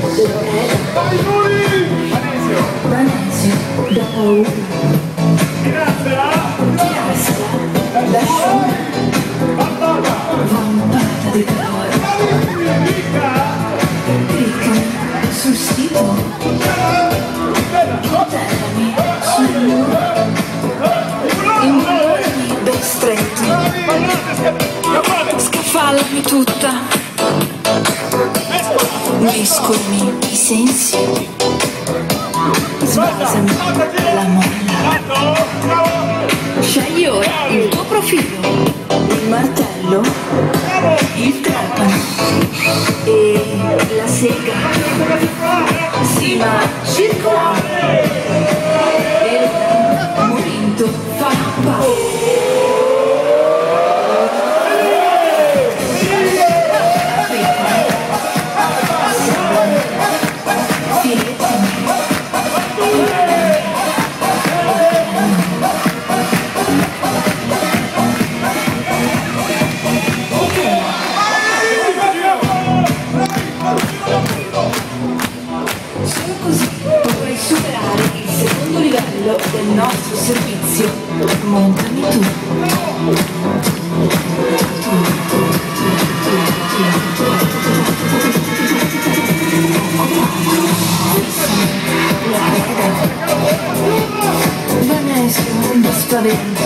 Vanesio, da paura. Chiasca, da sciura. Vampata di calore. Cliccami sul sito. Interrami sul muro. Imbrunami ben stretto. Scaffallami tutta. Mescolami i sensi. Sbasami la molla. Scegli ora il tuo profilo, il martello, il trapano e la sega. Sì, ma circola. E il momento fa paura. Solo così potrai superare il secondo livello del nostro servizio. Montami tu. Vanesio, non spaventa.